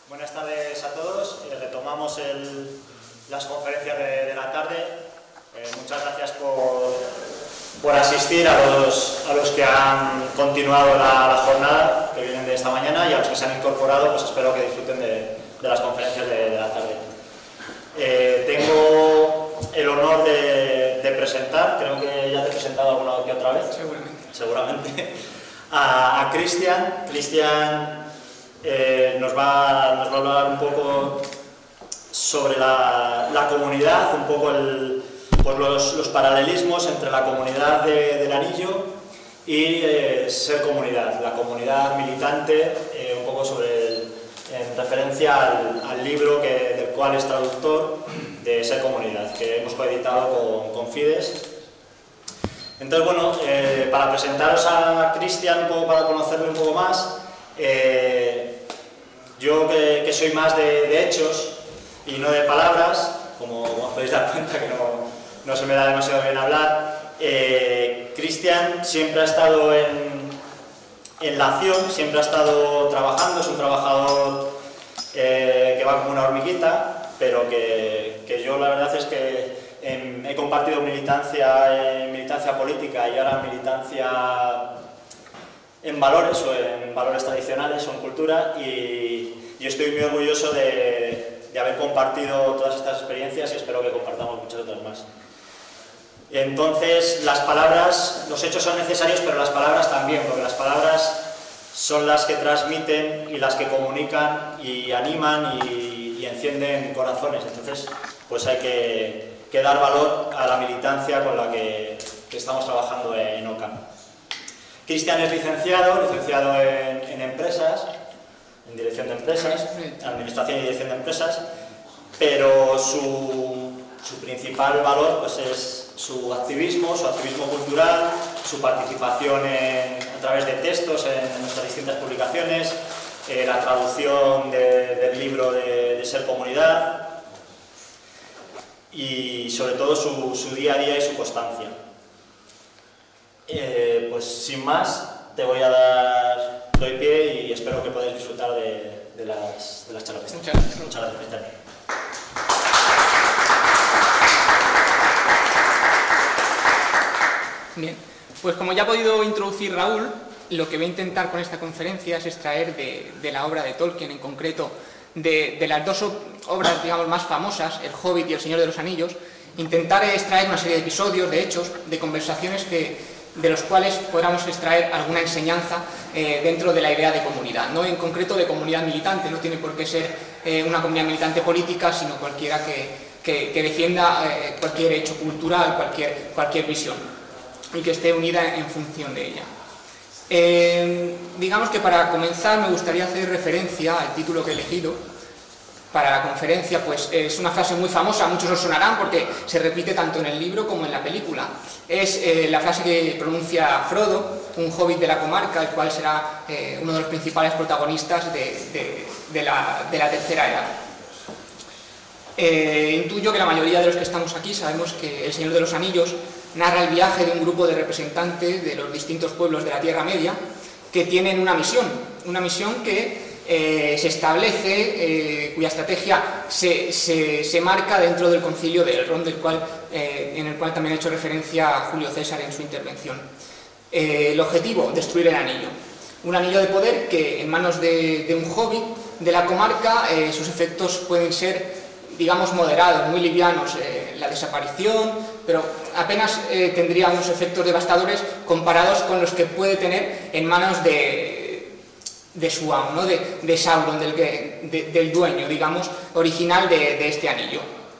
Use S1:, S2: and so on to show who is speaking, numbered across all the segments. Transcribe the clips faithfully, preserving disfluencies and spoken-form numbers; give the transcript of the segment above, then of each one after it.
S1: Buenas tardes a todos. Eh, retomamos el, las conferencias de, de la tarde. Eh, muchas gracias por, por asistir a los, a los que han continuado la, la jornada, que vienen de esta mañana, y a los que se han incorporado, pues espero que disfruten de, de las conferencias de, de la tarde. Eh, tengo el honor de, de presentar, creo que ya te he presentado alguna que otra vez.
S2: Seguramente.
S1: Seguramente. A, a Cristian. Cristian eh, nos, va, nos va a hablar un poco sobre la, la comunidad, un poco el, pues los, los paralelismos entre la comunidad de, del Anillo y eh, Ser Comunidad, la comunidad militante, eh, un poco sobre el, en referencia al, al libro que, del cual es traductor, de Ser Comunidad, que hemos coeditado con, con Fides. Entonces, bueno, eh, para presentaros a Cristian, un poco para conocerle un poco más, eh, yo que, que soy más de, de hechos y no de palabras, como os podéis dar cuenta que no, no se me da demasiado bien hablar, eh, Cristian siempre ha estado en, en la acción, siempre ha estado trabajando, es un trabajador eh, que va como una hormiguita, pero que, que yo la verdad es que he compartido militancia en militancia política y ahora militancia en valores o en valores tradicionales o en cultura, y, y estoy muy orgulloso de, de haber compartido todas estas experiencias y espero que compartamos muchas otras más. Entonces, las palabras, los hechos son necesarios, pero las palabras también, porque las palabras son las que transmiten y las que comunican y animan y, y encienden corazones. Entonces, pues hay que que dar valor a la militancia con la que, que estamos trabajando en OCAM. Cristian es licenciado, licenciado en, en empresas, en dirección de empresas, administración y dirección de empresas, pero su, su principal valor pues, es su activismo, su activismo cultural, su participación en, a través de textos en nuestras distintas publicaciones, eh, la traducción de, del libro de, de Ser Comunidad, y sobre todo su, su día a día y su constancia. Eh, pues sin más, te voy a dar, doy pie y espero que podáis disfrutar de, de, las, de las charlas.
S2: Muchas gracias.
S1: Muchas gracias, Cristian.
S2: Bien, pues como ya ha podido introducir Raúl, lo que voy a intentar con esta conferencia es extraer de, de la obra de Tolkien, en concreto de, de las dos obras, digamos, más famosas, El Hobbit y El Señor de los Anillos, intentar extraer una serie de episodios, de hechos, de conversaciones que, de los cuales podamos extraer alguna enseñanza eh, dentro de la idea de comunidad, no en concreto de comunidad militante, no tiene por qué ser eh, una comunidad militante política, sino cualquiera que, que, que defienda eh, cualquier hecho cultural, cualquier, cualquier visión, y que esté unida en función de ella. Eh, digamos que para comenzar me gustaría hacer referencia al título que he elegido para la conferencia, pues es una frase muy famosa, muchos os sonarán porque se repite tanto en el libro como en la película. Es eh, la frase que pronuncia Frodo, un hobbit de la comarca, el cual será eh, uno de los principales protagonistas de, de, de, la, de la tercera edad. Eh, intuyo que la mayoría de los que estamos aquí sabemos que El Señor de los Anillos narra el viaje de un grupo de representantes de los distintos pueblos de la Tierra Media que tienen una misión, una misión que eh, se establece, eh, cuya estrategia se, se, se marca dentro del concilio de Elrond, del cual, eh, en el cual también ha hecho referencia a Julio César en su intervención. Eh, el objetivo, destruir el anillo. Un anillo de poder que en manos de, de un hobbit de la comarca eh, sus efectos pueden ser, digamos, moderados, muy livianos, eh, la desaparición, pero apenas eh, tendría unos efectos devastadores comparados con los que puede tener en manos de, de Suam, ¿no? de, de Sauron, del, de, del dueño, digamos, original de, de este anillo.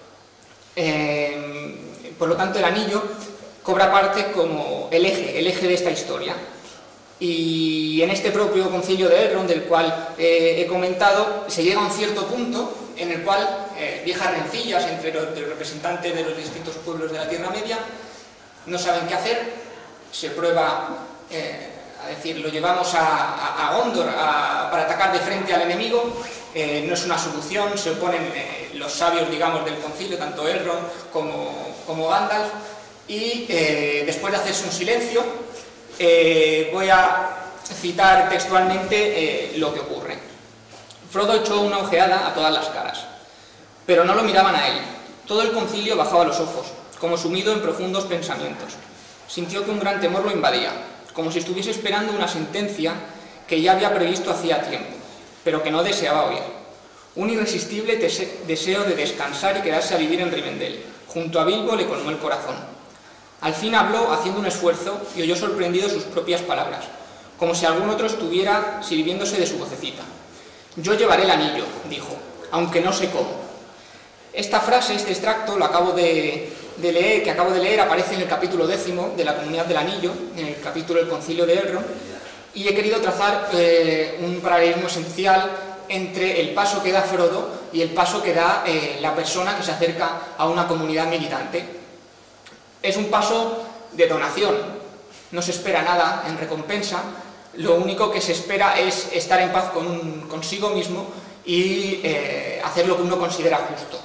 S2: Eh, por lo tanto, el anillo cobra parte como el eje, el eje de esta historia. Y en este propio concilio de Elrond, del cual eh, he comentado, se llega a un cierto punto en el cual eh, viejas rencillas entre los, los representantes de los distintos pueblos de la Tierra Media no saben qué hacer, se prueba eh, a decir, lo llevamos a, a, a Gondor a, para atacar de frente al enemigo, eh, no es una solución, se oponen eh, los sabios, digamos, del concilio, tanto Elrond como, como Gandalf, y eh, después de hacerse un silencio, eh, voy a citar textualmente eh, lo que ocurre. Frodo echó una ojeada a todas las caras, pero no lo miraban a él. Todo el concilio bajaba los ojos, como sumido en profundos pensamientos. Sintió que un gran temor lo invadía, como si estuviese esperando una sentencia que ya había previsto hacía tiempo, pero que no deseaba oír. Un irresistible deseo de descansar y quedarse a vivir en Rivendell. Junto a Bilbo le colmó el corazón. Al fin habló haciendo un esfuerzo y oyó sorprendido sus propias palabras, como si algún otro estuviera sirviéndose de su vocecita. «Yo llevaré el anillo», dijo, «aunque no sé cómo». Esta frase, este extracto, lo acabo de, de leer, que acabo de leer, aparece en el capítulo décimo de la Comunidad del Anillo, en el capítulo del Concilio de Elrond, y he querido trazar eh, un paralelismo esencial entre el paso que da Frodo y el paso que da eh, la persona que se acerca a una comunidad militante. Es un paso de donación, no se espera nada en recompensa, lo único que se espera es estar en paz con un, consigo mismo y eh, hacer lo que uno considera justo.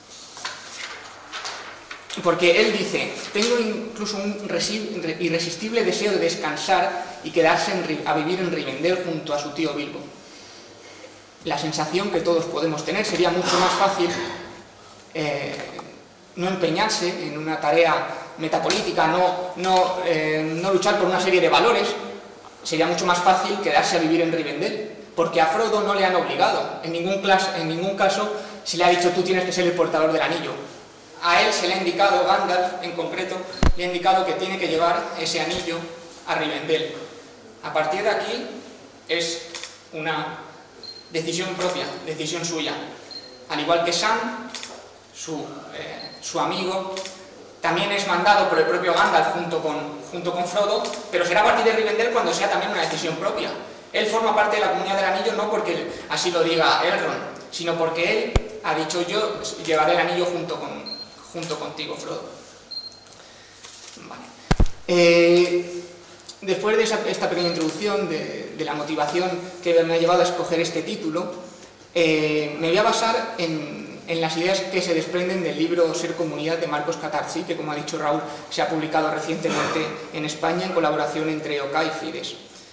S2: Porque él dice, tengo incluso un irresistible deseo de descansar y quedarse en, a vivir en Rivendell junto a su tío Bilbo. La sensación que todos podemos tener sería mucho más fácil eh, no empeñarse en una tarea metapolítica, no, no, eh, no luchar por una serie de valores. Sería mucho más fácil quedarse a vivir en Rivendell, porque a Frodo no le han obligado, en ningún, clas, en ningún caso se le ha dicho tú tienes que ser el portador del anillo. A él se le ha indicado, Gandalf en concreto, le ha indicado que tiene que llevar ese anillo a Rivendell. A partir de aquí es una decisión propia, decisión suya. Al igual que Sam, su, eh, su amigo, también es mandado por el propio Gandalf junto con, junto con Frodo, pero será a partir de Rivendell cuando sea también una decisión propia. Él forma parte de la Comunidad del Anillo no porque así lo diga Elrond, sino porque él ha dicho yo llevaré el anillo junto, con, junto contigo, Frodo. Vale. Eh, después de esa, esta pequeña introducción de, de la motivación que me ha llevado a escoger este título, eh, me voy a basar en en las ideas que se desprenden del libro Ser Comunidad de Marcos Catarsi, que como ha dicho Raúl, se ha publicado recientemente en España en colaboración entre O C A y Fides.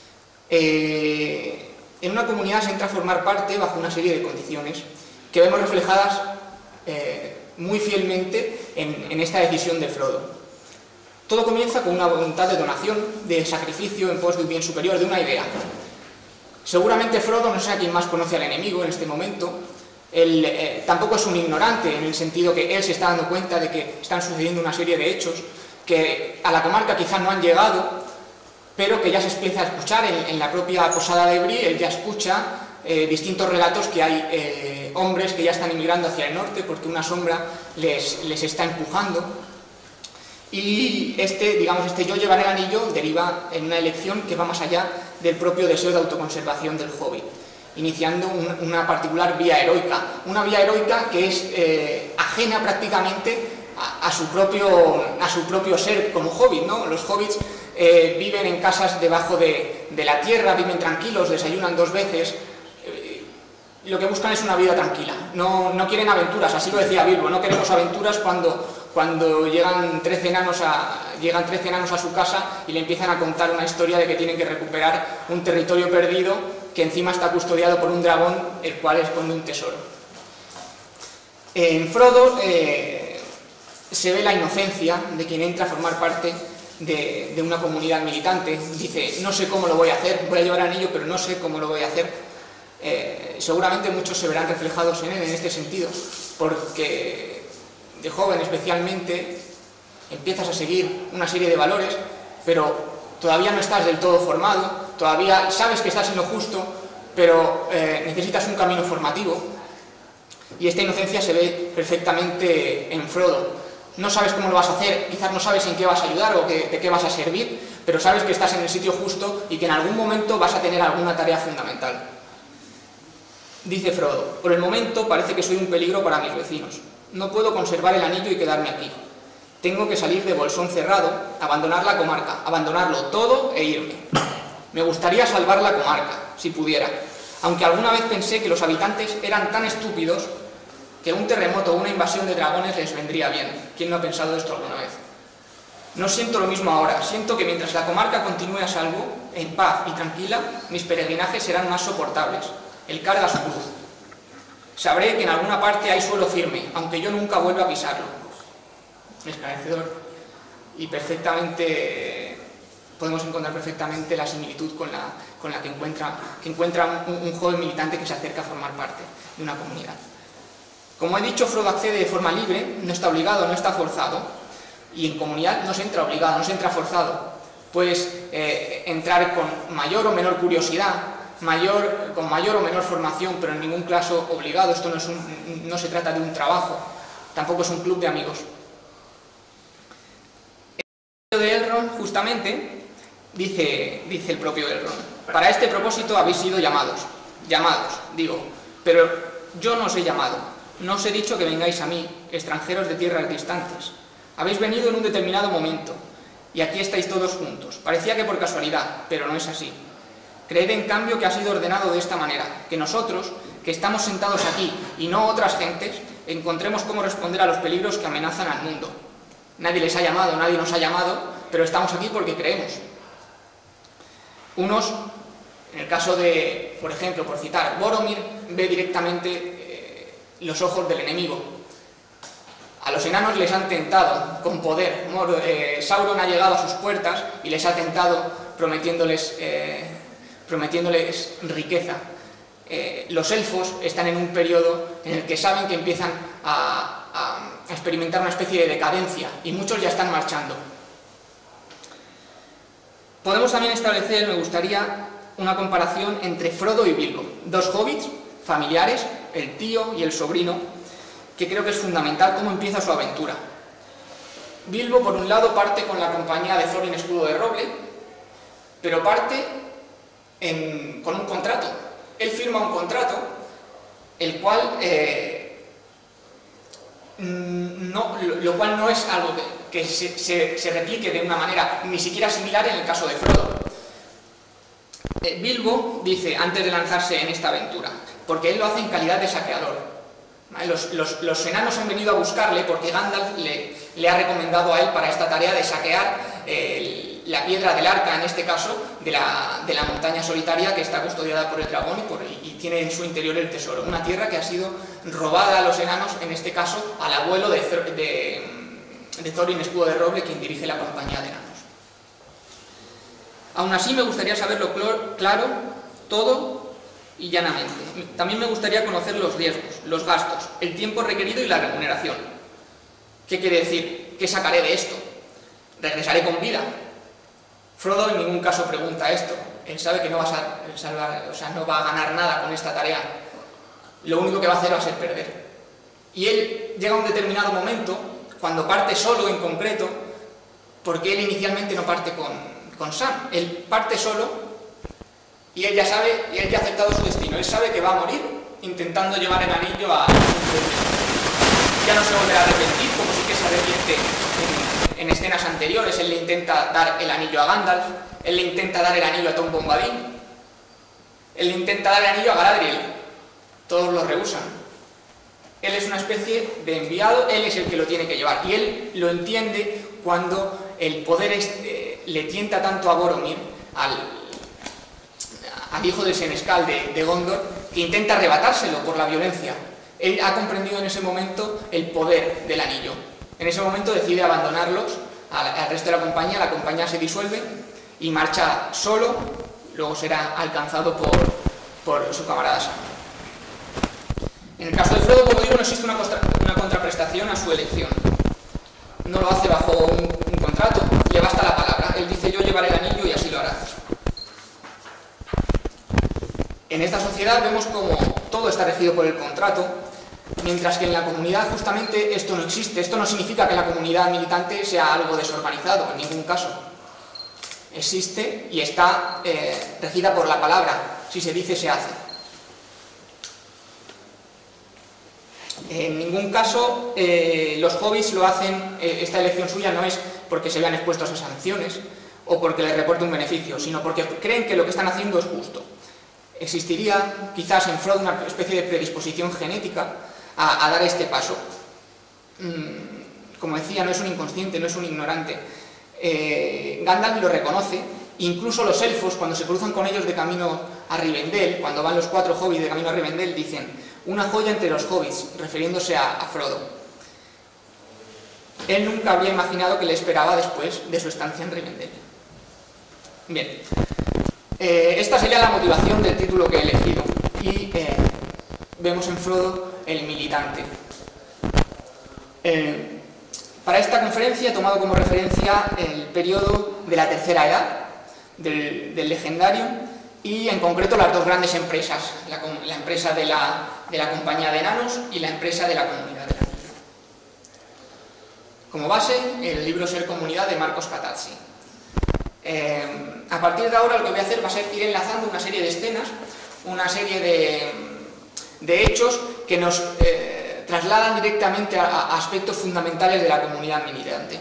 S2: Eh, en una comunidad se entra a formar parte bajo una serie de condiciones que vemos reflejadas eh, muy fielmente en, en esta decisión de Frodo. Todo comienza con una voluntad de donación, de sacrificio en pos de un bien superior, de una idea. Seguramente Frodo no sea quien más conoce al enemigo en este momento. Él eh, tampoco es un ignorante en el sentido que él se está dando cuenta de que están sucediendo una serie de hechos que a la comarca quizás no han llegado, pero que ya se empieza a escuchar en, en la propia posada de Bree. Él ya escucha eh, distintos relatos que hay eh, hombres que ya están emigrando hacia el norte porque una sombra les, les está empujando. Y este, digamos, este yo llevaré el anillo deriva en una elección que va más allá del propio deseo de autoconservación del hobbit, iniciando un, una particular vía heroica, una vía heroica que es eh, ajena prácticamente a, a, su propio, a su propio ser como hobbit, ¿no? Los hobbits eh, viven en casas debajo de, de la tierra, viven tranquilos, desayunan dos veces, eh, lo que buscan es una vida tranquila, no, no quieren aventuras, así lo decía Bilbo, no queremos aventuras cuando, cuando llegan trece enanos a, llegan trece enanos a su casa y le empiezan a contar una historia de que tienen que recuperar un territorio perdido que encima está custodiado por un dragón, el cual esconde un tesoro. En Frodo eh, se ve la inocencia de quien entra a formar parte de, de una comunidad militante. Dice, no sé cómo lo voy a hacer, voy a llevar anillo, pero no sé cómo lo voy a hacer. Eh, seguramente muchos se verán reflejados en él en este sentido, porque de joven especialmente empiezas a seguir una serie de valores, pero todavía no estás del todo formado, todavía sabes que estás en lo justo, pero eh, necesitas un camino formativo. Y esta inocencia se ve perfectamente en Frodo. No sabes cómo lo vas a hacer, quizás no sabes en qué vas a ayudar o que, de qué vas a servir, pero sabes que estás en el sitio justo y que en algún momento vas a tener alguna tarea fundamental. Dice Frodo, por el momento parece que soy un peligro para mis vecinos. No puedo conservar el anillo y quedarme aquí. Tengo que salir de Bolsón Cerrado, abandonar la comarca, abandonarlo todo e irme. Me gustaría salvar la comarca, si pudiera, aunque alguna vez pensé que los habitantes eran tan estúpidos que un terremoto o una invasión de dragones les vendría bien. ¿Quién no ha pensado esto alguna vez? No siento lo mismo ahora, siento que mientras la comarca continúe a salvo, en paz y tranquila, mis peregrinajes serán más soportables. Él carga su cruz, Sabré que en alguna parte hay suelo firme, aunque yo nunca vuelva a pisarlo. Esclarecedor. Y perfectamente, podemos encontrar perfectamente la similitud con la, con la que encuentra, que encuentra un, un joven militante que se acerca a formar parte de una comunidad. Como he dicho, Frodo accede de forma libre, no está obligado, no está forzado, y en comunidad no se entra obligado, no se entra forzado. Puedes eh, entrar con mayor o menor curiosidad, mayor, con mayor o menor formación, pero en ningún caso obligado. Esto no, es un, no se trata de un trabajo, tampoco es un club de amigos. El de Elrond, justamente, dice, dice el propio Elrond: para este propósito habéis sido llamados, llamados, digo, pero yo no os he llamado, no os he dicho que vengáis a mí, extranjeros de tierras distantes. Habéis venido en un determinado momento, y aquí estáis todos juntos. Parecía que por casualidad, pero no es así. Creed en cambio que ha sido ordenado de esta manera, que nosotros, que estamos sentados aquí, y no otras gentes, encontremos cómo responder a los peligros que amenazan al mundo. Nadie les ha llamado, nadie nos ha llamado, pero estamos aquí porque creemos. Unos, en el caso de, por ejemplo, por citar, Boromir ve directamente eh, los ojos del enemigo. A los enanos les han tentado con poder. Eh, Sauron ha llegado a sus puertas y les ha tentado prometiéndoles, eh, prometiéndoles riqueza. Eh, los elfos están en un periodo en el que saben que empiezan a, a a experimentar una especie de decadencia, y muchos ya están marchando. Podemos también establecer, me gustaría, una comparación entre Frodo y Bilbo, dos hobbits familiares, el tío y el sobrino, que creo que es fundamental cómo empieza su aventura. Bilbo, por un lado, parte con la compañía de Thorin Escudo de Roble, pero parte en, con un contrato. Él firma un contrato, el cual... Eh, No, lo cual no es algo que, que se, se, se replique de una manera ni siquiera similar en el caso de Frodo. Eh, Bilbo dice, antes de lanzarse en esta aventura, porque él lo hace en calidad de saqueador. ¿Vale? Los, los, los enanos han venido a buscarle porque Gandalf le, le ha recomendado a él para esta tarea de saquear eh, la piedra del arca, en este caso, de la, de la montaña solitaria que está custodiada por el dragón y, por, y tiene en su interior el tesoro. Una tierra que ha sido robada a los enanos, en este caso al abuelo de, de, de Thorin Escudo de Roble, quien dirige la compañía de enanos. Aún así me gustaría saberlo claro, todo y llanamente. También me gustaría conocer los riesgos, los gastos, el tiempo requerido y la remuneración. ¿Qué quiere decir? ¿Qué sacaré de esto? ¿Regresaré con vida? Frodo en ningún caso pregunta esto. Él sabe que no va a salvar, o sea, no va a ganar nada con esta tarea. Lo único que va a hacer va a ser perder. Y él llega a un determinado momento, cuando parte solo en concreto, porque él inicialmente no parte con, con Sam. Él parte solo y él ya sabe, y él ya ha aceptado su destino. Él sabe que va a morir intentando llevar el anillo a... Ya no se volverá a arrepentir, como sí que se arrepiente en, en escenas anteriores. Él le intenta dar el anillo a Gandalf, él le intenta dar el anillo a Tom Bombadil, él le intenta dar el anillo a Galadriel. Todos lo rehúsan. Él es una especie de enviado, él es el que lo tiene que llevar. Y él lo entiende cuando el poder es, eh, le tienta tanto a Boromir, al, al hijo del Senescal de, de Gondor, que intenta arrebatárselo por la violencia. Él ha comprendido en ese momento el poder del anillo. En ese momento decide abandonarlos al, al resto de la compañía, la compañía se disuelve y marcha solo, luego será alcanzado por, por su camarada Sam. En el caso de Frodo, como digo, no existe una, contra, una contraprestación a su elección. No lo hace bajo un, un contrato, le basta la palabra. Él dice, yo llevaré el anillo y así lo hará. En esta sociedad vemos como todo está regido por el contrato, mientras que en la comunidad justamente esto no existe. Esto no significa que la comunidad militante sea algo desorganizado, en ningún caso. Existe y está eh, regida por la palabra. Si se dice, se hace. En ningún caso eh, los hobbits lo hacen, eh, esta elección suya no es porque se vean expuestos a sanciones o porque les reporte un beneficio, sino porque creen que lo que están haciendo es justo. Existiría quizás en Frodo una especie de predisposición genética a, a dar este paso. Mm, como decía, no es un inconsciente, no es un ignorante. Eh, Gandalf lo reconoce Incluso los elfos, cuando se cruzan con ellos de camino a Rivendell, cuando van los cuatro hobbits de camino a Rivendell, dicen una joya entre los hobbits, refiriéndose a, a Frodo. Él nunca habría imaginado que le esperaba después de su estancia en Rivendell. Bien, eh, esta sería la motivación del título que he elegido, y eh, vemos en Frodo el militante. Eh, para esta conferencia he tomado como referencia el periodo de la Tercera Edad, del, del legendario, y en concreto las dos grandes empresas, la, la empresa de la, de la Compañía de Enanos y la empresa de la Comunidad del Anillo. Como base, el libro Ser Comunidad de Marcos Catazzi. Eh, a partir de ahora lo que voy a hacer va a ser ir enlazando una serie de escenas, una serie de, de hechos que nos eh, trasladan directamente a, a aspectos fundamentales de la comunidad militante.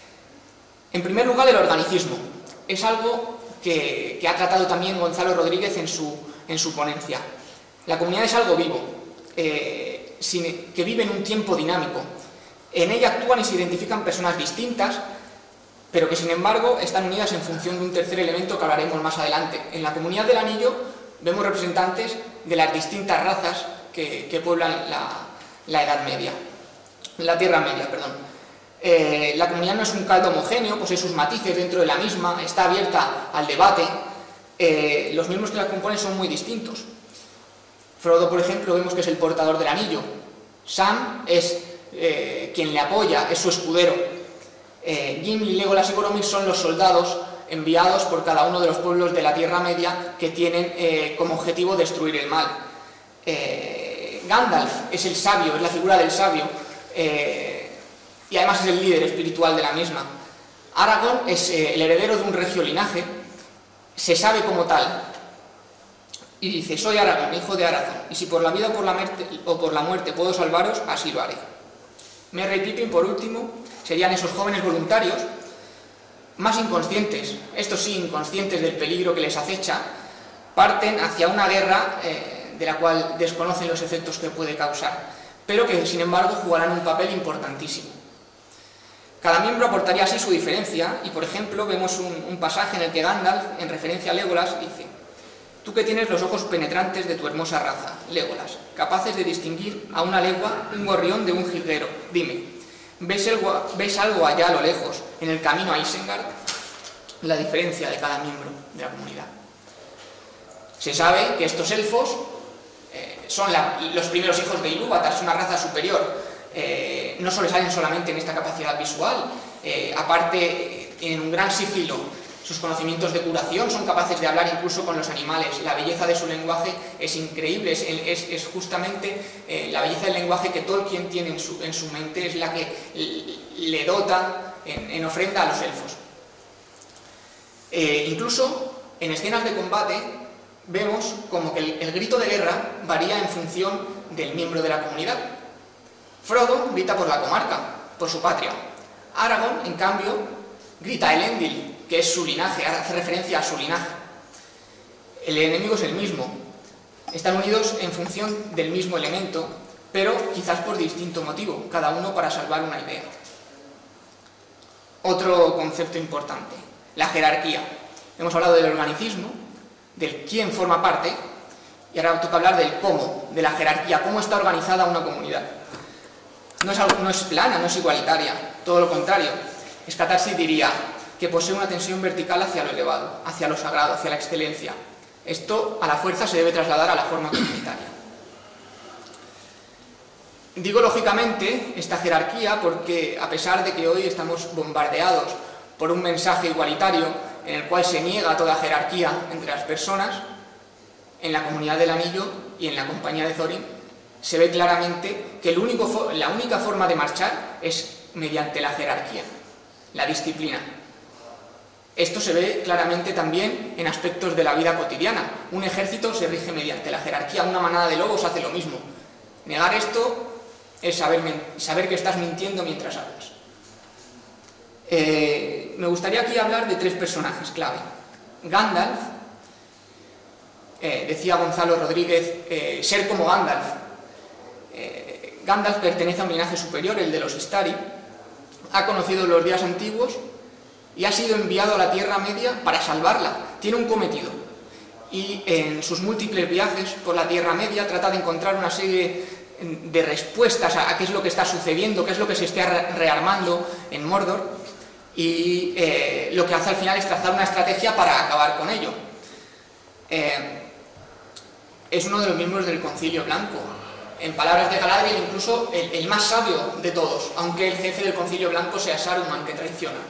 S2: En primer lugar, el organicismo. Es algo que, que ha tratado también Gonzalo Rodríguez en su, en su ponencia. La comunidad es algo vivo, eh, sin, que vive en un tiempo dinámico. En ella actúan y se identifican personas distintas, pero que sin embargo están unidas en función de un tercer elemento que hablaremos más adelante. En la Comunidad del Anillo vemos representantes de las distintas razas que, que pueblan la, la Edad Media, la Tierra Media, perdón. Eh, la comunidad no es un caldo homogéneo, posee sus matices dentro de la misma, está abierta al debate, eh, los miembros que la componen son muy distintos. Frodo, por ejemplo, vemos que es el portador del anillo. Sam es eh, quien le apoya, es su escudero. Eh, Gimli, Legolas y Boromir son los soldados enviados por cada uno de los pueblos de la Tierra Media que tienen eh, como objetivo destruir el mal. Eh, Gandalf es el sabio, es la figura del sabio, eh, y además es el líder espiritual de la misma. Aragorn es eh, el heredero de un regio linaje, se sabe como tal, y dice: soy Aragorn, hijo de Arathorn, y si por la vida o por la muerte, o por la muerte puedo salvaros, así lo haré. Merry y Pippin, por último, serían esos jóvenes voluntarios, más inconscientes, estos sí inconscientes del peligro que les acecha, parten hacia una guerra eh, de la cual desconocen los efectos que puede causar, pero que sin embargo jugarán un papel importantísimo. Cada miembro aportaría así su diferencia, y por ejemplo vemos un, un pasaje en el que Gandalf, en referencia a Legolas, dice: tú que tienes los ojos penetrantes de tu hermosa raza, Legolas, capaces de distinguir a una legua un gorrión de un jilguero, dime, ¿ves, el, ¿ves algo allá a lo lejos, en el camino a Isengard? La diferencia de cada miembro de la comunidad. Se sabe que estos elfos eh, son la, los primeros hijos de Ilúvatar, es una raza superior. Eh, no sobresalen solamente en esta capacidad visual, eh, aparte en un gran sigilo, sus conocimientos de curación, son capaces de hablar incluso con los animales, la belleza de su lenguaje es increíble, es, es, es justamente eh, la belleza del lenguaje que Tolkien tiene en su, en su mente, es la que le dota en, en ofrenda a los elfos. Eh, incluso en escenas de combate vemos como que el, el grito de guerra varía en función del miembro de la comunidad. Frodo grita por la comarca, por su patria. Aragorn, en cambio, grita Elendil, que es su linaje, hace referencia a su linaje. El enemigo es el mismo. Están unidos en función del mismo elemento, pero quizás por distinto motivo, cada uno para salvar una idea. Otro concepto importante, la jerarquía. Hemos hablado del organicismo, del quién forma parte, y ahora toca hablar del cómo, de la jerarquía, cómo está organizada una comunidad. No es, algo, no es plana, no es igualitaria, todo lo contrario. Catazzi diría que posee una tensión vertical hacia lo elevado, hacia lo sagrado, hacia la excelencia. Esto a la fuerza se debe trasladar a la forma comunitaria. Digo lógicamente esta jerarquía porque a pesar de que hoy estamos bombardeados por un mensaje igualitario en el cual se niega toda jerarquía entre las personas, en la Comunidad del Anillo y en la Compañía de Thorin se ve claramente que el único, la única forma de marchar es mediante la jerarquía, la disciplina. Esto se ve claramente también en aspectos de la vida cotidiana. Un ejército se rige mediante la jerarquía, una manada de lobos hace lo mismo. Negar esto es saber, saber que estás mintiendo mientras hablas. Eh, me gustaría aquí hablar de tres personajes clave. Gandalf, eh, decía Gonzalo Rodríguez, eh, ser como Gandalf. Eh, Gandalf pertenece a un linaje superior, el de los Istari, ha conocido los días antiguos y ha sido enviado a la Tierra Media para salvarla. Tiene un cometido. Y en sus múltiples viajes por la Tierra Media trata de encontrar una serie de respuestas a, a qué es lo que está sucediendo, qué es lo que se está rearmando en Mordor, y eh, lo que hace al final es trazar una estrategia para acabar con ello. Eh, es uno de los miembros del Concilio Blanco. En palabras de Galadriel, incluso el, el más sabio de todos, aunque el jefe del Concilio Blanco sea Saruman, que traiciona.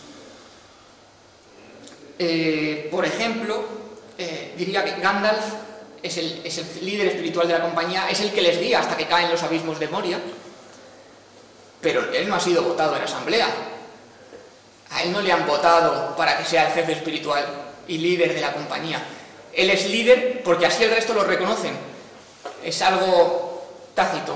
S2: Eh, por ejemplo, eh, diría que Gandalf es el, es el líder espiritual de la compañía, es el que les guía hasta que caen los abismos de Moria, pero él no ha sido votado en asamblea. A él no le han votado para que sea el jefe espiritual y líder de la compañía. Él es líder porque así el resto lo reconocen. Es algo tácito.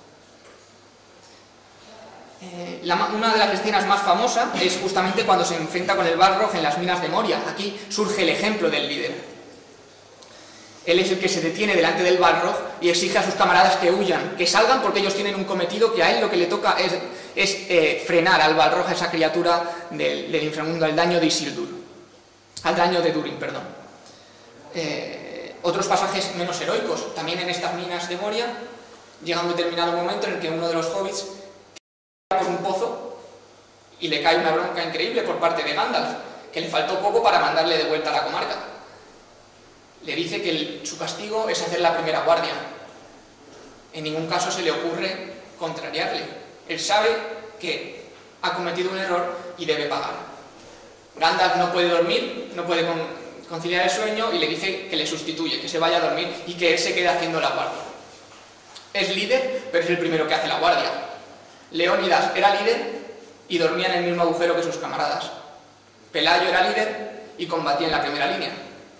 S2: Eh, la, una de las escenas más famosas es justamente cuando se enfrenta con el Balrog en las minas de Moria. Aquí surge el ejemplo del líder. Él es el que se detiene delante del Balrog y exige a sus camaradas que huyan, que salgan, porque ellos tienen un cometido que a él lo que le toca es, es eh, frenar al Balrog, a esa criatura del, del inframundo, al daño de Isildur. Al daño de Durin, perdón. Eh, otros pasajes menos heroicos, también en estas minas de Moria, llega un determinado momento en el que uno de los hobbits por un pozo y le cae una bronca increíble por parte de Gandalf, que le faltó poco para mandarle de vuelta a la comarca. Le dice que el, su castigo es hacer la primera guardia. En ningún caso se le ocurre contrariarle. Él sabe que ha cometido un error y debe pagar. Gandalf no puede dormir, no puede con, conciliar el sueño y le dice que le sustituye, que se vaya a dormir y que él se quede haciendo la guardia. Es líder, pero es el primero que hace la guardia. Leónidas era líder y dormía en el mismo agujero que sus camaradas. Pelayo era líder y combatía en la primera línea.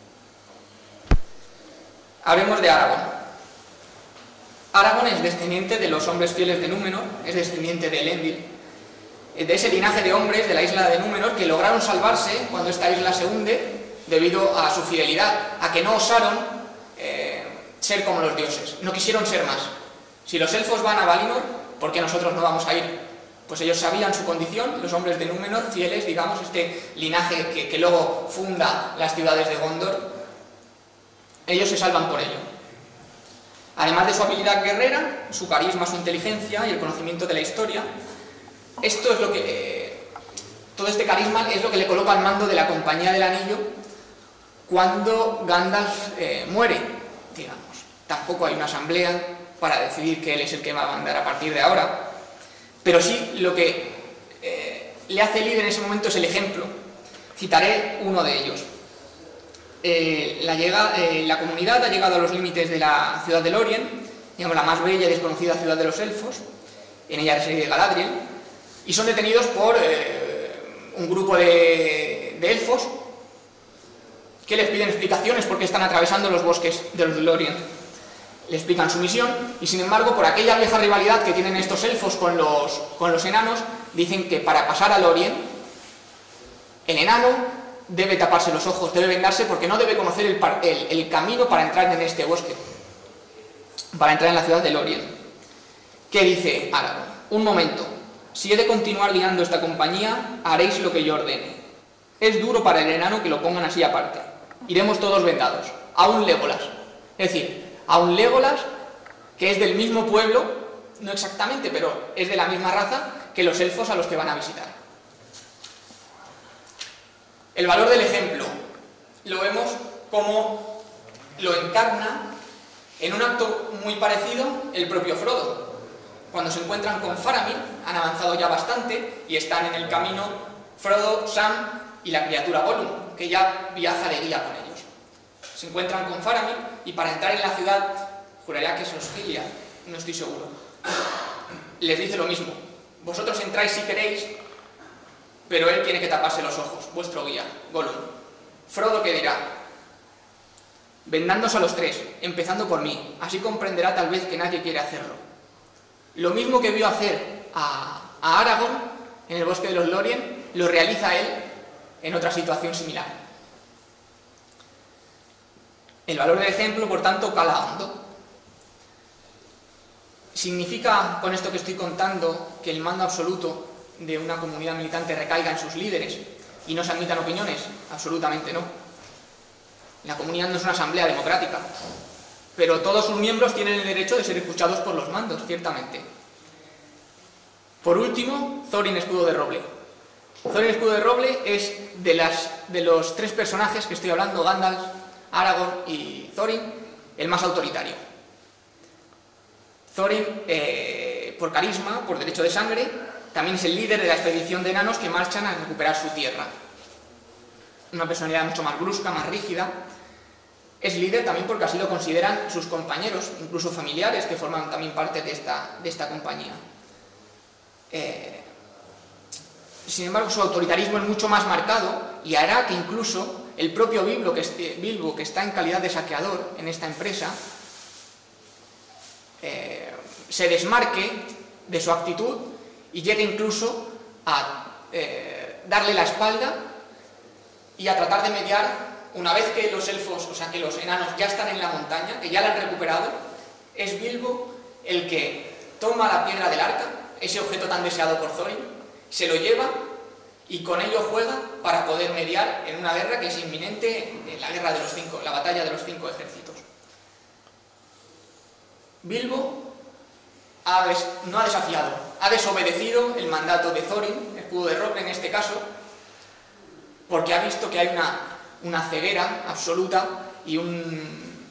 S2: Hablemos de Aragorn. Aragorn es descendiente de los hombres fieles de Númenor, es descendiente de Elendil, de ese linaje de hombres de la isla de Númenor que lograron salvarse cuando esta isla se hunde debido a su fidelidad, a que no osaron eh, ser como los dioses, no quisieron ser más. Si los elfos van a Valinor, ¿por qué nosotros no vamos a ir? Pues ellos sabían su condición, los hombres de Númenor, fieles, digamos, este linaje que, que luego funda las ciudades de Gondor. Ellos se salvan por ello. Además de su habilidad guerrera, su carisma, su inteligencia y el conocimiento de la historia, esto es lo que... Eh, todo este carisma es lo que le coloca al mando de la Compañía del Anillo cuando Gandalf eh, muere, digamos. Tampoco hay una asamblea para decidir que él es el que va a mandar a partir de ahora, pero sí lo que eh, le hace líder en ese momento es el ejemplo. Citaré uno de ellos. Eh, la, llega, eh, la comunidad ha llegado a los límites de la ciudad de Lórien, digamos la más bella y desconocida ciudad de los elfos, en ella reside Galadriel, y son detenidos por eh, un grupo de, de elfos que les piden explicaciones porque están atravesando los bosques de los Lórien. Le explican su misión y, sin embargo, por aquella vieja rivalidad que tienen estos elfos con los, con los enanos, dicen que para pasar a Lórien, el enano debe taparse los ojos, debe vendarse porque no debe conocer el, el, el camino para entrar en este bosque, para entrar en la ciudad de Lórien. ¿Qué dice Aragorn? Un momento, si he de continuar guiando esta compañía, haréis lo que yo ordene. Es duro para el enano que lo pongan así aparte. Iremos todos vendados, a un Legolas. Es decir, a un Legolas que es del mismo pueblo, no exactamente, pero es de la misma raza que los elfos a los que van a visitar. El valor del ejemplo lo vemos como lo encarna en un acto muy parecido el propio Frodo. Cuando se encuentran con Faramir, han avanzado ya bastante y están en el camino Frodo, Sam y la criatura Gollum, que ya viaja de guía con ellos. Se encuentran con Faramir y para entrar en la ciudad, juraría que es Osgiliath, no estoy seguro, les dice lo mismo. Vosotros entráis si queréis, pero él tiene que taparse los ojos, vuestro guía, Gollum. Frodo, ¿qué dirá? Vendándose a los tres, empezando por mí, así comprenderá tal vez que nadie quiere hacerlo. Lo mismo que vio hacer a, a Aragorn en el bosque de los Lórien, lo realiza él en otra situación similar. El valor del ejemplo, por tanto, cala hondo. ¿Significa con esto que estoy contando que el mando absoluto de una comunidad militante recaiga en sus líderes? y no se admitan opiniones? Absolutamente no. La comunidad no es una asamblea democrática, pero todos sus miembros tienen el derecho de ser escuchados por los mandos, ciertamente. Por último, Thorin Escudo de Roble. Thorin Escudo de Roble es de, las, de los tres personajes que estoy hablando, Gandalf, Aragorn y Thorin, el más autoritario. Thorin, eh, por carisma, por derecho de sangre, también es el líder de la expedición de enanos que marchan a recuperar su tierra. Una personalidad mucho más brusca, más rígida. Es líder también porque así lo consideran sus compañeros, incluso familiares, que forman también parte de esta, de esta compañía. Eh, sin embargo, su autoritarismo es mucho más marcado y hará que incluso el propio Bilbo que, esté, Bilbo, que está en calidad de saqueador en esta empresa, eh, se desmarque de su actitud y llegue incluso a eh, darle la espalda y a tratar de mediar. Una vez que los elfos, o sea que los enanos ya están en la montaña, que ya la han recuperado, es Bilbo el que toma la piedra del arca, ese objeto tan deseado por Thorin, se lo lleva y con ello juega para poder mediar en una guerra que es inminente, en la guerra de los cinco, la batalla de los cinco ejércitos. Bilbo ha des, no ha desafiado, ha desobedecido el mandato de Thorin, Escudo de Roble en este caso, porque ha visto que hay una una ceguera absoluta y, un,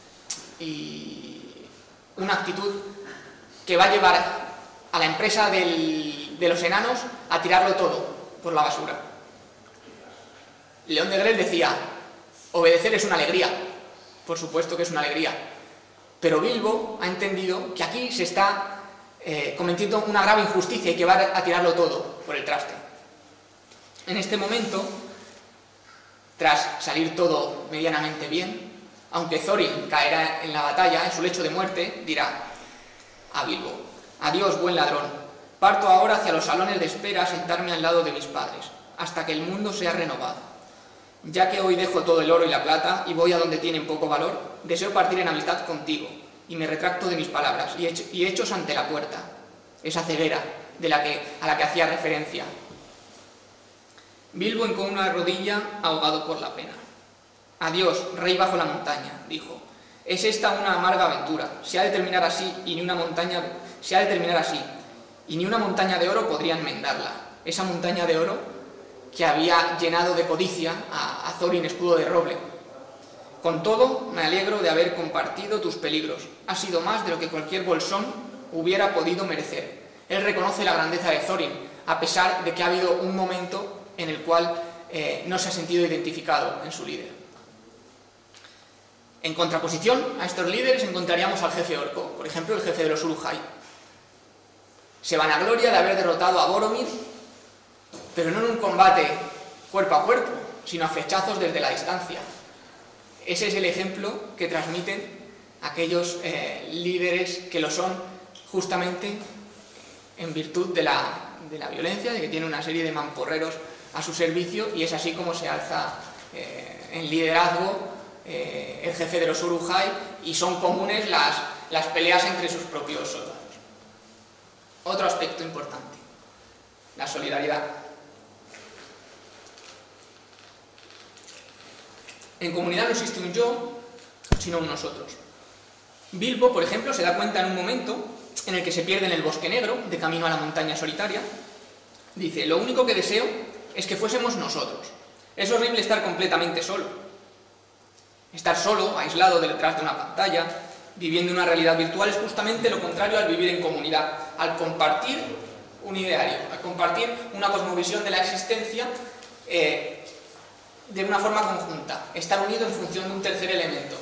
S2: y una actitud que va a llevar a la empresa del, de los enanos a tirarlo todo por la basura. León de Grell decía, obedecer es una alegría, por supuesto que es una alegría, pero Bilbo ha entendido que aquí se está eh, cometiendo una grave injusticia y que va a tirarlo todo por el traste. En este momento, tras salir todo medianamente bien, aunque Thorin caerá en la batalla, en su lecho de muerte, dirá a Bilbo, adiós, buen ladrón, parto ahora hacia los salones de espera a sentarme al lado de mis padres, hasta que el mundo sea renovado. Ya que hoy dejo todo el oro y la plata y voy a donde tienen poco valor, deseo partir en amistad contigo, y me retracto de mis palabras, y, hecho, y hechos ante la puerta, esa ceguera de la que, a la que hacía referencia. Bilbo hincó una rodilla, ahogado por la pena. Adiós, rey bajo la montaña, dijo. Es esta una amarga aventura. Se ha de terminar así y ni una montaña, se ha de terminar así y ni una montaña de oro podría enmendarla. Esa montaña de oro que había llenado de codicia a, a Thorin Escudo de Roble. Con todo, me alegro de haber compartido tus peligros. Ha sido más de lo que cualquier bolsón hubiera podido merecer. Él reconoce la grandeza de Thorin, a pesar de que ha habido un momento en el cual eh, no se ha sentido identificado en su líder. En contraposición a estos líderes encontraríamos al jefe orco, por ejemplo el jefe de los Uruk-hai. Se vanagloria de haber derrotado a Boromir, pero no en un combate cuerpo a cuerpo, sino a flechazos desde la distancia. Ese es el ejemplo que transmiten aquellos eh, líderes que lo son justamente en virtud de la, de la violencia, de que tiene una serie de mamporreros a su servicio, y es así como se alza eh, en liderazgo eh, el jefe de los Uruk-hai, y son comunes las, las peleas entre sus propios soldados. Otro aspecto importante, la solidaridad. En comunidad no existe un yo, sino un nosotros. Bilbo, por ejemplo, se da cuenta en un momento en el que se pierde en el bosque negro, de camino a la montaña solitaria. Dice, lo único que deseo es que fuésemos nosotros. Es horrible estar completamente solo. Estar solo, aislado detrás de una pantalla, viviendo una realidad virtual, es justamente lo contrario al vivir en comunidad, al compartir un ideario, al compartir una cosmovisión de la existencia eh, de una forma conjunta, estar unido en función de un tercer elemento.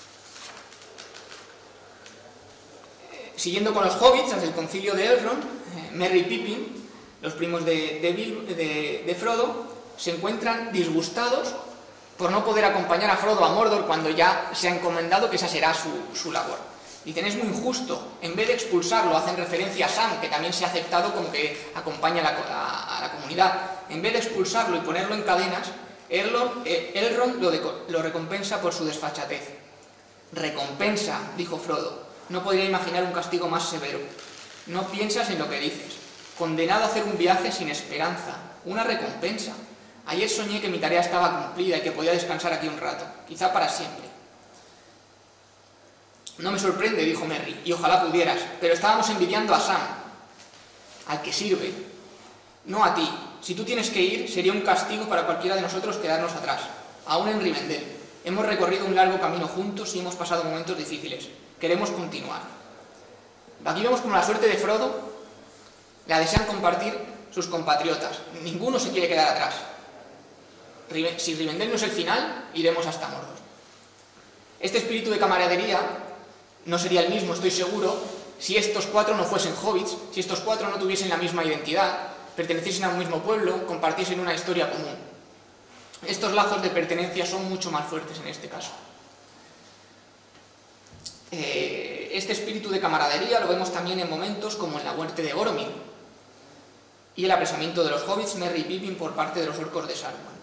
S2: Eh, siguiendo con los hobbits, tras el concilio de Elrond, eh, Merry y Pippin, los primos de, de, Bill, de, de Frodo, se encuentran disgustados por no poder acompañar a Frodo a Mordor cuando ya se ha encomendado que esa será su, su labor. Dicen, es muy injusto, en vez de expulsarlo, hacen referencia a Sam, que también se ha aceptado como que acompaña a la, a, a la comunidad, en vez de expulsarlo y ponerlo en cadenas, Elrond, eh, Elrond lo, de, lo recompensa por su desfachatez. Recompensa, dijo Frodo, no podría imaginar un castigo más severo. No piensas en lo que dices. Condenado a hacer un viaje sin esperanza, una recompensa. Ayer soñé que mi tarea estaba cumplida y que podía descansar aquí un rato, quizá para siempre. No me sorprende, dijo Merry, y ojalá pudieras, pero estábamos envidiando a Sam, al que sirve, no a ti. Si tú tienes que ir, sería un castigo para cualquiera de nosotros quedarnos atrás, aún en Rivendell. Hemos recorrido un largo camino juntos y hemos pasado momentos difíciles. Queremos continuar. Aquí vemos como la suerte de Frodo la desean compartir sus compatriotas. Ninguno se quiere quedar atrás. Si Rivendell no es el final, iremos hasta Mordor. Este espíritu de camaradería no sería el mismo, estoy seguro, si estos cuatro no fuesen hobbits, si estos cuatro no tuviesen la misma identidad, perteneciesen a un mismo pueblo, compartiesen una historia común. Estos lazos de pertenencia son mucho más fuertes en este caso. Eh, este espíritu de camaradería lo vemos también en momentos como en la muerte de Boromir y el apresamiento de los hobbits, Merry y Pippin, por parte de los orcos de Saruman.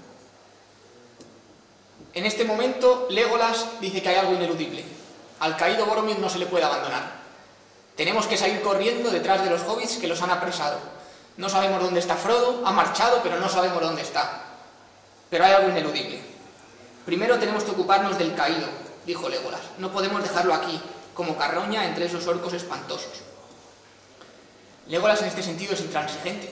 S2: En este momento, Legolas dice que hay algo ineludible. Al caído Boromir no se le puede abandonar. Tenemos que salir corriendo detrás de los hobbits que los han apresado. No sabemos dónde está Frodo, ha marchado, pero no sabemos dónde está. Pero hay algo ineludible. Primero tenemos que ocuparnos del caído, dijo Legolas. No podemos dejarlo aquí, como carroña entre esos orcos espantosos. Legolas en este sentido es intransigente.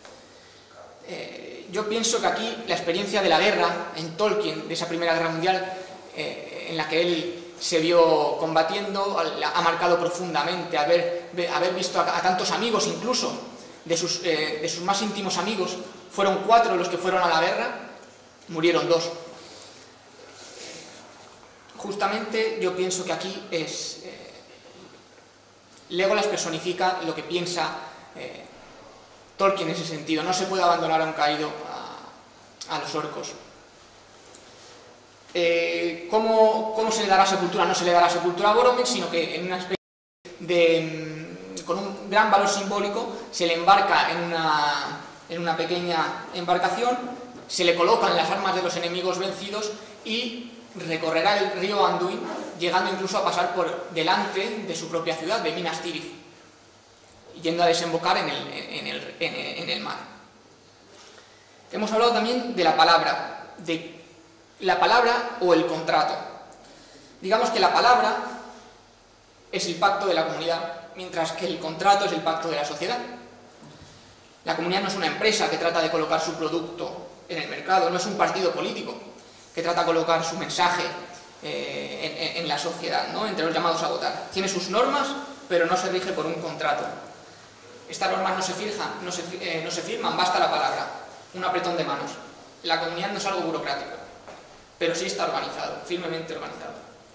S2: Eh, yo pienso que aquí la experiencia de la guerra en Tolkien, de esa Primera Guerra Mundial, eh, en la que él se vio combatiendo, ha marcado profundamente. Haber, haber visto a, a tantos amigos, incluso de sus, eh, de sus más íntimos amigos, fueron cuatro los que fueron a la guerra, murieron dos. Justamente yo pienso que aquí es eh, Legolas personifica lo que piensa eh, Tolkien en ese sentido. No se puede abandonar a un caído a, a los orcos. Eh, ¿cómo, ¿Cómo se le dará sepultura? No se le dará sepultura a Boromir, sino que en una especie de, con un gran valor simbólico, se le embarca en una, en una pequeña embarcación, se le colocan las armas de los enemigos vencidos y recorrerá el río Anduin, llegando incluso a pasar por delante de su propia ciudad, de Minas Tirith, yendo a desembocar en el, en el, en el, en el mar. Hemos hablado también de la palabra, de la palabra o el contrato. Digamos que la palabra es el pacto de la comunidad, mientras que el contrato es el pacto de la sociedad. La comunidad no es una empresa que trata de colocar su producto en el mercado, no es un partido político que trata de colocar su mensaje eh, en, en la sociedad, ¿no? Entre los llamados a votar. Tiene sus normas, pero no se rige por un contrato. Estas normas no se, fijan, no se, eh, no se firman, basta la palabra, un apretón de manos. La comunidad no es algo burocrático, pero sí está organizado, firmemente organizado.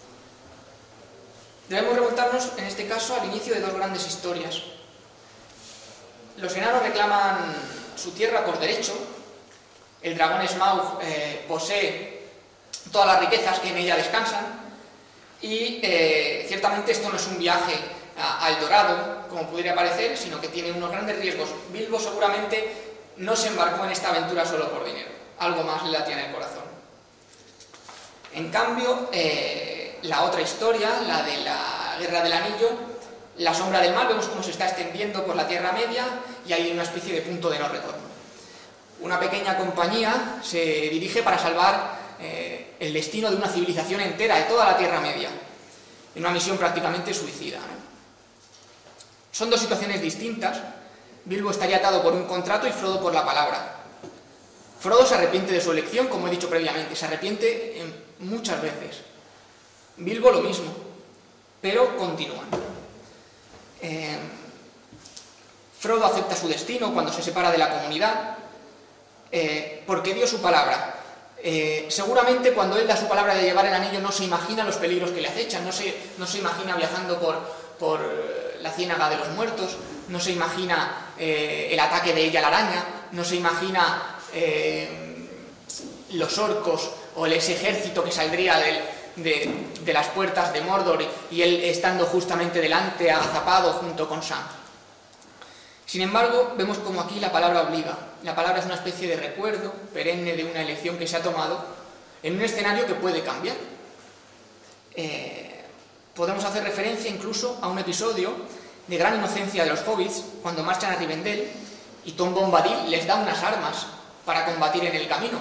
S2: Debemos remontarnos, en este caso, al inicio de dos grandes historias. Los enanos reclaman su tierra por derecho, el dragón Smaug eh, posee todas las riquezas que en ella descansan, y eh, ciertamente esto no es un viaje a, a El Dorado, como pudiera parecer, sino que tiene unos grandes riesgos. Bilbo seguramente no se embarcó en esta aventura solo por dinero, algo más le latía en el corazón. En cambio, eh, la otra historia, la de la Guerra del Anillo, la sombra del mal, vemos cómo se está extendiendo por la Tierra Media y hay una especie de punto de no retorno. Una pequeña compañía se dirige para salvar eh, el destino de una civilización entera, de toda la Tierra Media, en una misión prácticamente suicida, ¿no? Son dos situaciones distintas. Bilbo estaría atado por un contrato y Frodo por la palabra. Frodo se arrepiente de su elección, como he dicho previamente, se arrepiente eh, muchas veces. Bilbo lo mismo, pero continúan. Eh, Frodo acepta su destino cuando se separa de la comunidad, eh, porque dio su palabra. Eh, seguramente cuando él da su palabra de llevar el anillo no se imagina los peligros que le acechan, no se, no se imagina viajando por, por la ciénaga de los muertos, no se imagina eh, el ataque de ella la araña, no se imagina eh, los orcos o ese ejército que saldría del, de, de las puertas de Mordor y él estando justamente delante, agazapado junto con Sam. Sin embargo, vemos como aquí la palabra obliga. La palabra es una especie de recuerdo perenne de una elección que se ha tomado en un escenario que puede cambiar. Eh, podemos hacer referencia incluso a un episodio de gran inocencia de los hobbits cuando marchan a Rivendell y Tom Bombadil les da unas armas para combatir en el camino.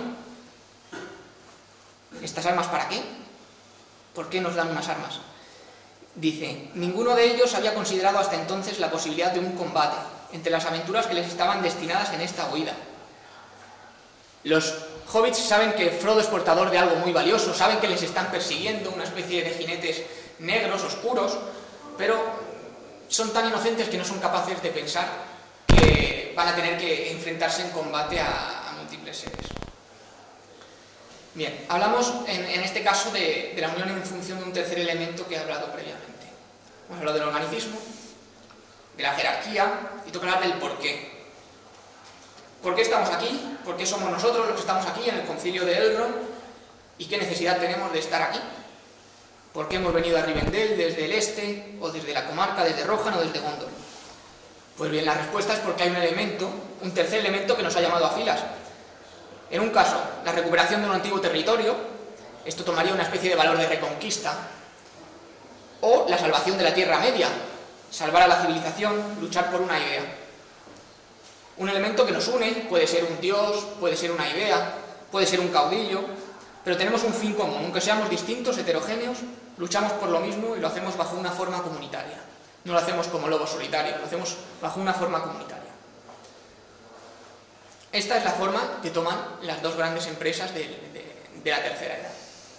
S2: ¿Estas armas para qué? ¿Por qué nos dan unas armas? Dice, ninguno de ellos había considerado hasta entonces la posibilidad de un combate entre las aventuras que les estaban destinadas en esta huida. Los hobbits saben que Frodo es portador de algo muy valioso, saben que les están persiguiendo, una especie de jinetes negros, oscuros, pero son tan inocentes que no son capaces de pensar que van a tener que enfrentarse en combate a, a múltiples seres. Bien, hablamos en, en este caso de, de la unión en función de un tercer elemento que he hablado previamente. Hemos hablado del organicismo, de la jerarquía, y toca hablar del por qué. ¿Por qué estamos aquí? ¿Por qué somos nosotros los que estamos aquí en el concilio de Elrond? ¿Y qué necesidad tenemos de estar aquí? ¿Por qué hemos venido a Rivendell desde el este, o desde la comarca, desde Rohan o desde Gondor? Pues bien, la respuesta es porque hay un elemento, un tercer elemento que nos ha llamado a filas. En un caso, la recuperación de un antiguo territorio, esto tomaría una especie de valor de reconquista, o la salvación de la Tierra Media, salvar a la civilización, luchar por una idea. Un elemento que nos une, puede ser un dios, puede ser una idea, puede ser un caudillo, pero tenemos un fin común, aunque seamos distintos, heterogéneos, luchamos por lo mismo y lo hacemos bajo una forma comunitaria. No lo hacemos como lobos solitarios, lo hacemos bajo una forma comunitaria. Esta es la forma que toman las dos grandes empresas de, de, de la tercera edad.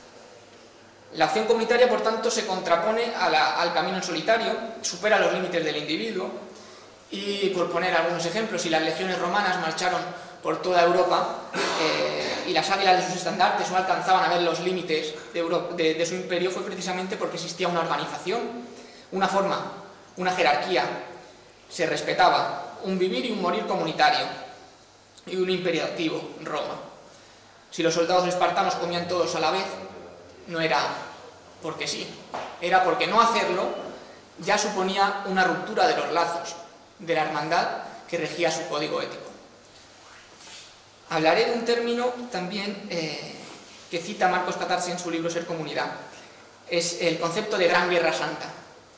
S2: La acción comunitaria, por tanto, se contrapone a la, al camino en solitario, supera los límites del individuo y, por poner algunos ejemplos, si las legiones romanas marcharon por toda Europa eh, y las águilas de sus estandartes no alcanzaban a ver los límites de, Europa, de, de su imperio, fue precisamente porque existía una organización, una forma, una jerarquía, se respetaba un vivir y un morir comunitario y un imperio activo, Roma. Si los soldados espartanos comían todos a la vez, no era porque sí, era porque no hacerlo ya suponía una ruptura de los lazos de la hermandad que regía su código ético. Hablaré de un término también eh, que cita Marcos Catarse en su libro Ser Comunidad. Es el concepto de Gran Guerra Santa.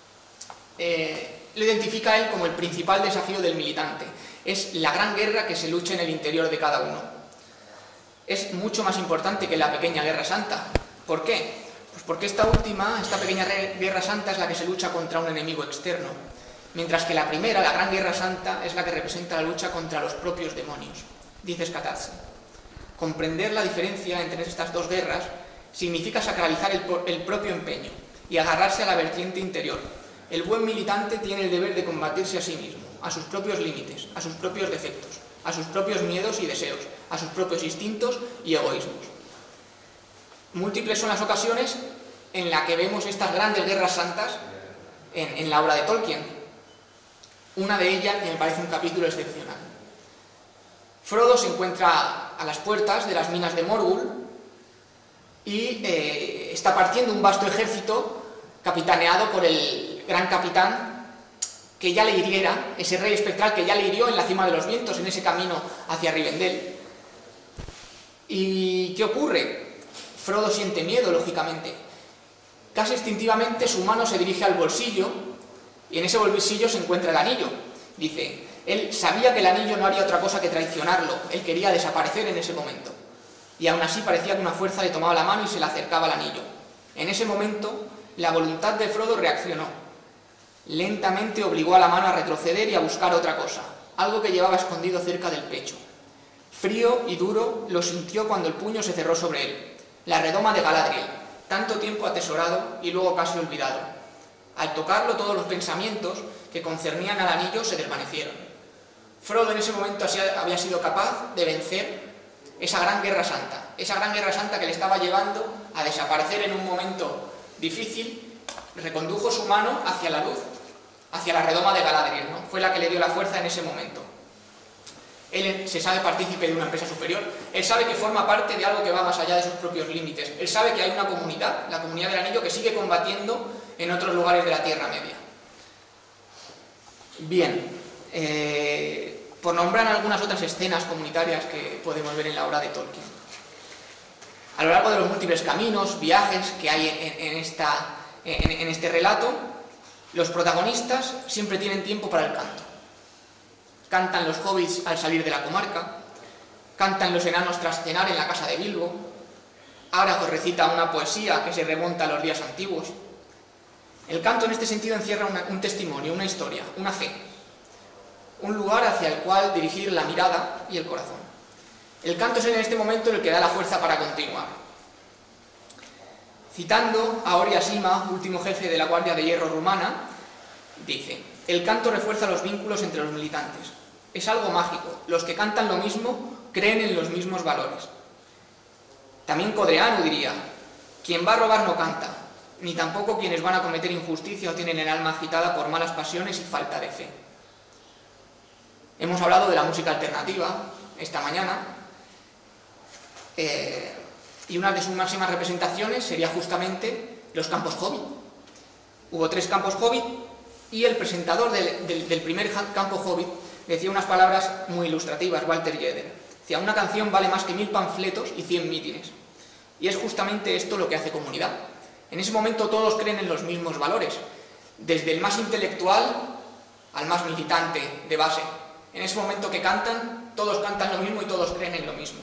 S2: Eh, lo identifica él como el principal desafío del militante. Es la gran guerra que se lucha en el interior de cada uno. Es mucho más importante que la pequeña Guerra Santa. ¿Por qué? Pues porque esta última, esta pequeña Guerra Santa es la que se lucha contra un enemigo externo, mientras que la primera, la Gran Guerra Santa, es la que representa la lucha contra los propios demonios. Dice Skatarse. Comprender la diferencia entre estas dos guerras significa sacralizar el, el propio empeño y agarrarse a la vertiente interior. El buen militante tiene el deber de combatirse a sí mismo, a sus propios límites, a sus propios defectos, a sus propios miedos y deseos, a sus propios instintos y egoísmos. Múltiples son las ocasiones en las que vemos estas grandes guerras santas en, en la obra de Tolkien. Una de ellas que me parece un capítulo excepcional. Frodo se encuentra a las puertas de las minas de Morgul y eh, está partiendo un vasto ejército capitaneado por el gran capitán que ya le hiriera, ese rey espectral que ya le hirió en la cima de los vientos, en ese camino hacia Rivendell. ¿Y qué ocurre? Frodo siente miedo, lógicamente. Casi instintivamente su mano se dirige al bolsillo y en ese bolsillo se encuentra el anillo. Dice, él sabía que el anillo no haría otra cosa que traicionarlo, él quería desaparecer en ese momento. Y aún así parecía que una fuerza le tomaba la mano y se le acercaba al anillo. En ese momento, la voluntad de Frodo reaccionó. Lentamente obligó a la mano a retroceder y a buscar otra cosa, algo que llevaba escondido cerca del pecho. Frío y duro lo sintió cuando el puño se cerró sobre él. La redoma de Galadriel, tanto tiempo atesorado y luego casi olvidado. Al tocarlo, todos los pensamientos que concernían al anillo se desvanecieron. Frodo en ese momento había sido capaz de vencer esa gran guerra santa, esa gran guerra santa que le estaba llevando a desaparecer en un momento difícil. Recondujo su mano hacia la luz, hacia la redoma de Galadriel, ¿no? Fue la que le dio la fuerza en ese momento. Él se sabe partícipe de una empresa superior, él sabe que forma parte de algo que va más allá de sus propios límites, él sabe que hay una comunidad, la comunidad del anillo, que sigue combatiendo en otros lugares de la Tierra Media. Bien, eh, por nombrar algunas otras escenas comunitarias que podemos ver en la obra de Tolkien. A lo largo de los múltiples caminos, viajes que hay en, en, esta, en, en este relato, los protagonistas siempre tienen tiempo para el canto. Cantan los hobbits al salir de la comarca, cantan los enanos tras cenar en la casa de Bilbo, Árago recita una poesía que se remonta a los días antiguos. El canto en este sentido encierra una, un testimonio, una historia, una fe, un lugar hacia el cual dirigir la mirada y el corazón. El canto es en este momento el que da la fuerza para continuar. Citando a Oria Sima, último jefe de la Guardia de Hierro rumana, dice: el canto refuerza los vínculos entre los militantes. Es algo mágico. Los que cantan lo mismo creen en los mismos valores. También Codreanu diría: quien va a robar no canta, ni tampoco quienes van a cometer injusticia o tienen el alma agitada por malas pasiones y falta de fe. Hemos hablado de la música alternativa esta mañana, eh, y una de sus máximas representaciones sería justamente los campos Hobbit. Hubo tres campos Hobbit y el presentador del, del, del primer campo Hobbit decía unas palabras muy ilustrativas, Walter Jeder. Decía: una canción vale más que mil panfletos y cien mítines. Y es justamente esto lo que hace comunidad. En ese momento todos creen en los mismos valores, desde el más intelectual al más militante de base. En ese momento que cantan, todos cantan lo mismo y todos creen en lo mismo.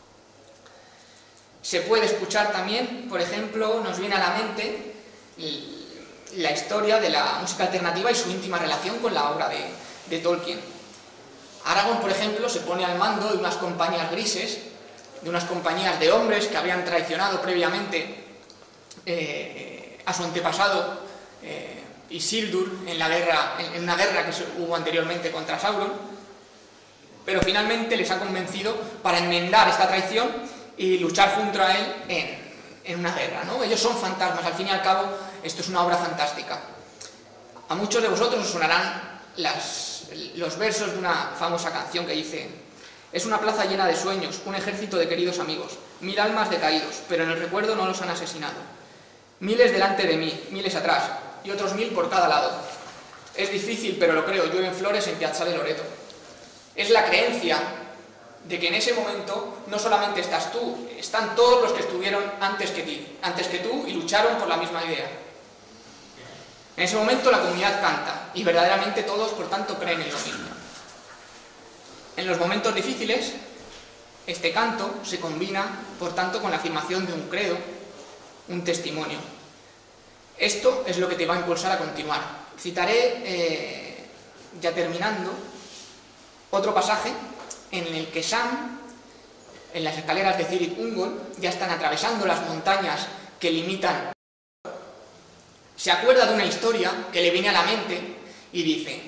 S2: Se puede escuchar también, por ejemplo, nos viene a la mente la historia de la música alternativa y su íntima relación con la obra de, de Tolkien. Aragorn, por ejemplo, se pone al mando de unas compañías grises, de unas compañías de hombres que habían traicionado previamente eh, a su antepasado eh, Isildur en, la guerra, en, en una guerra que hubo anteriormente contra Sauron, pero finalmente les ha convencido para enmendar esta traición y luchar junto a él en, en una guerra, ¿no? Ellos son fantasmas, al fin y al cabo esto es una obra fantástica. A muchos de vosotros os sonarán las, los versos de una famosa canción que dice: es una plaza llena de sueños, un ejército de queridos amigos, mil almas decaídos, pero en el recuerdo no los han asesinado. Miles delante de mí, miles atrás, y otros mil por cada lado. Es difícil, pero lo creo, llueven flores en Piazza de Loreto. Es la creencia de que en ese momento no solamente estás tú, están todos los que estuvieron antes que ti, antes que tú y lucharon por la misma idea. En ese momento la comunidad canta y verdaderamente todos, por tanto, creen en lo mismo. En los momentos difíciles, este canto se combina, por tanto, con la afirmación de un credo, un testimonio. Esto es lo que te va a impulsar a continuar. Citaré, eh, ya terminando, otro pasaje en el que Sam, en las escaleras de Cirith Ungol, ya están atravesando las montañas que limitan. Se acuerda de una historia que le viene a la mente y dice: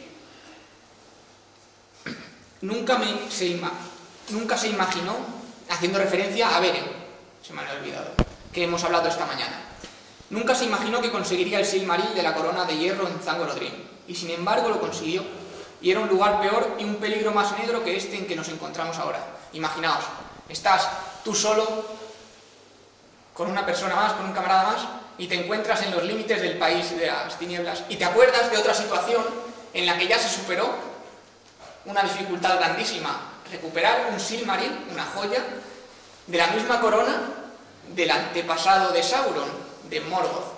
S2: nunca, me, se, ima, nunca se imaginó, haciendo referencia a Beren, se me lo he olvidado, que hemos hablado esta mañana, nunca se imaginó que conseguiría el Silmaril de la corona de hierro en Zangorodrim, y sin embargo lo consiguió, y era un lugar peor y un peligro más negro que este en que nos encontramos ahora. Imaginaos, estás tú solo, con una persona más, con un camarada más, y te encuentras en los límites del país de las tinieblas, y te acuerdas de otra situación en la que ya se superó una dificultad grandísima, recuperar un Silmaril, una joya, de la misma corona del antepasado de Sauron, de Morgoth.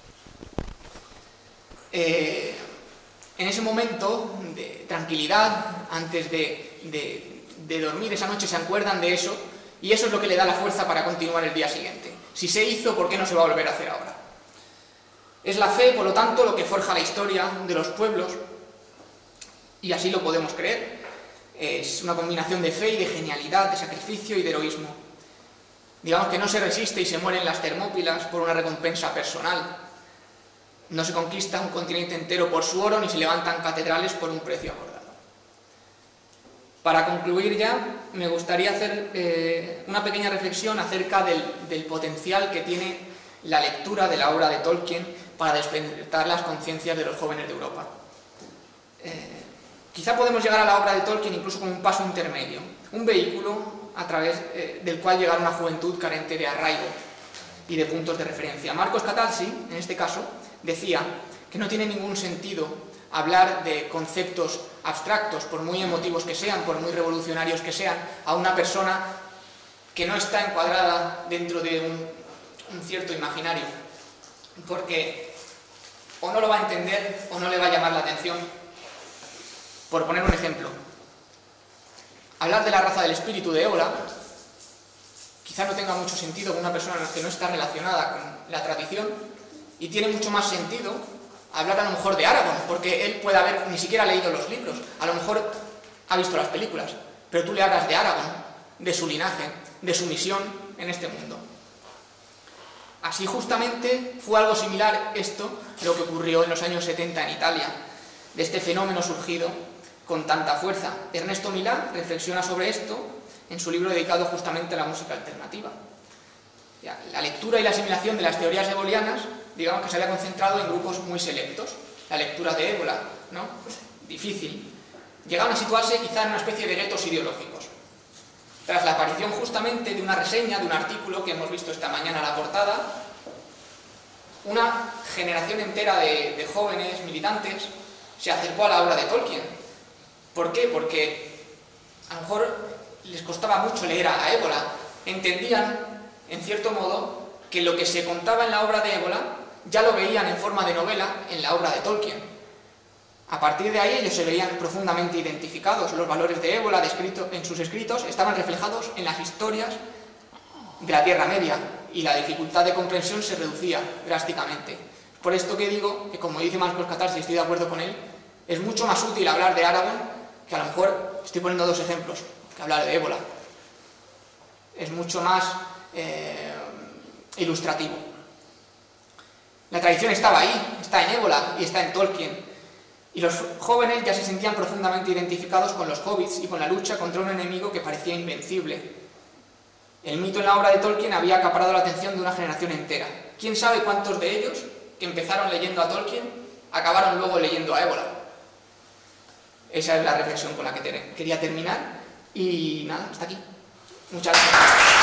S2: Eh, en ese momento de tranquilidad, antes de, de, de dormir esa noche, se acuerdan de eso, y eso es lo que le da la fuerza para continuar el día siguiente. Si se hizo, ¿por qué no se va a volver a hacer ahora? Es la fe, por lo tanto, lo que forja la historia de los pueblos, y así lo podemos creer. Es una combinación de fe y de genialidad, de sacrificio y de heroísmo. Digamos que no se resiste y se muere en las Termópilas por una recompensa personal. No se conquista un continente entero por su oro, ni se levantan catedrales por un precio acordado. Para concluir ya, me gustaría hacer eh, una pequeña reflexión acerca del, del potencial que tiene la lectura de la obra de Tolkien para despertar las conciencias de los jóvenes de Europa. Eh, quizá podemos llegar a la obra de Tolkien incluso como un paso intermedio, un vehículo a través eh, del cual llegar a una juventud carente de arraigo y de puntos de referencia. Marcos Catalsi, en este caso, decía que no tiene ningún sentido hablar de conceptos abstractos, por muy emotivos que sean, por muy revolucionarios que sean, a una persona que no está encuadrada dentro de un, un cierto imaginario, porque o no lo va a entender o no le va a llamar la atención. Por poner un ejemplo, hablar de la raza del espíritu de Ébola quizá no tenga mucho sentido con una persona que no está relacionada con la tradición, y tiene mucho más sentido hablar a lo mejor de Aragorn, porque él puede haber ni siquiera leído los libros, a lo mejor ha visto las películas, pero tú le hablas de Aragorn, de su linaje, de su misión en este mundo. Así justamente fue algo similar esto, lo que ocurrió en los años setenta en Italia, de este fenómeno surgido con tanta fuerza. Ernesto Milá reflexiona sobre esto en su libro dedicado justamente a la música alternativa. La lectura y la asimilación de las teorías ebolianas, digamos que se había concentrado en grupos muy selectos. La lectura de Ébola, ¿no? Difícil. Llegaron a situarse quizá en una especie de guetos ideológicos. Tras la aparición justamente de una reseña, de un artículo que hemos visto esta mañana en la portada, una generación entera de, de jóvenes militantes se acercó a la obra de Tolkien. ¿Por qué? Porque a lo mejor les costaba mucho leer a, a Ébola. Entendían, en cierto modo, que lo que se contaba en la obra de Ébola ya lo veían en forma de novela en la obra de Tolkien. A partir de ahí ellos se veían profundamente identificados. Los valores de Ébola descritos en sus escritos estaban reflejados en las historias de la Tierra Media, y la dificultad de comprensión se reducía drásticamente. Por esto que digo, que como dice Marcos Catarsi, estoy de acuerdo con él, es mucho más útil hablar de Aragorn, que a lo mejor, estoy poniendo dos ejemplos, que hablar de Ébola. Es mucho más eh, ilustrativo. La tradición estaba ahí, está en Ébola y está en Tolkien. Y los jóvenes ya se sentían profundamente identificados con los hobbits y con la lucha contra un enemigo que parecía invencible. El mito en la obra de Tolkien había acaparado la atención de una generación entera. ¿Quién sabe cuántos de ellos, que empezaron leyendo a Tolkien, acabaron luego leyendo a Ébola? Esa es la reflexión con la que quería terminar. Y nada, hasta aquí. Muchas gracias.